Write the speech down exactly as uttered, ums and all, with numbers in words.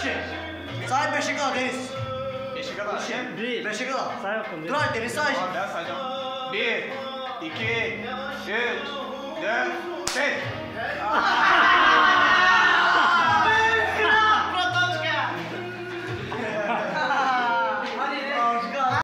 kişi. Say beşe kadar Deniz. Beşe kadar. Bir. Beşe kadar. Say bakalım. Dur hadi Deniz say. Tamam ben sayacağım. Bir, iki, üç, dört, beş.